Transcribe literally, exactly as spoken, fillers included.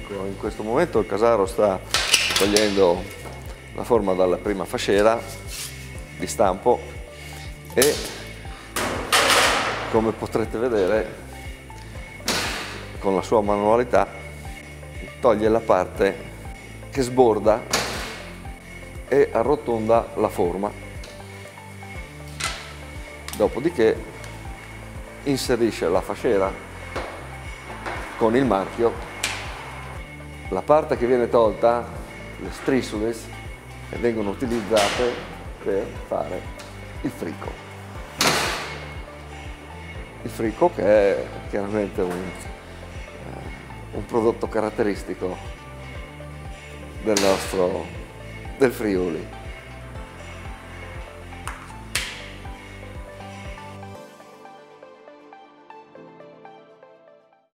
Ecco, in questo momento il casaro sta togliendo la forma dalla prima fascella di stampo e, come potrete vedere, con la sua manualità toglie la parte che sborda e arrotonda la forma. Dopodiché inserisce la fascella con il marchio. La parte che viene tolta, le strisciules, vengono utilizzate per fare il fricco. Il fricco che è chiaramente un, eh, un prodotto caratteristico del nostro, del Friuli.